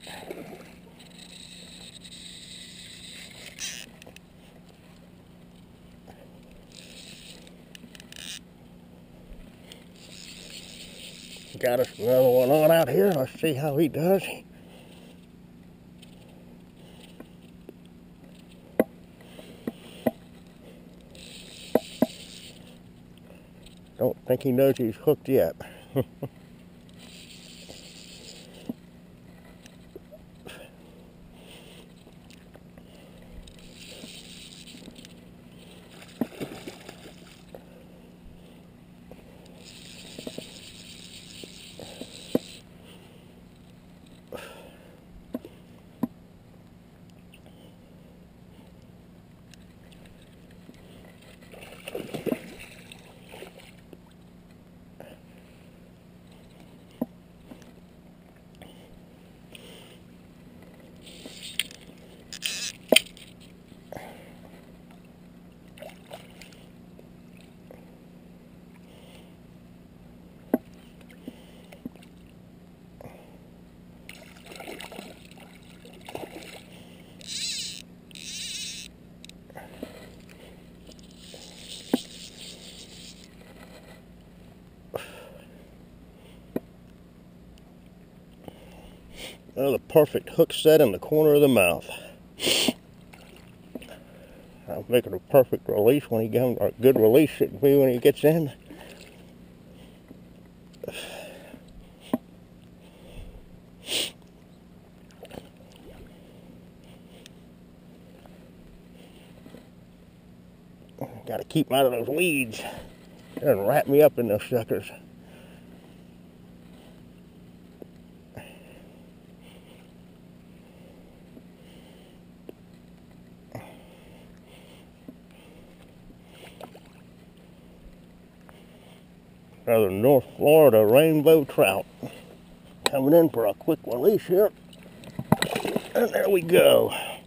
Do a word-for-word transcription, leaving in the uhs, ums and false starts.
Got us another one on out here. Let's see how he does. Don't think he knows he's hooked yet. Another perfect hook set in the corner of the mouth. I'll make it a perfect release when he comes, or a good release should be when he gets in. Got to keep him out of those weeds. They're gonna wrap me up in those suckers. Another North Florida rainbow trout coming in for a quick release here. And there we go.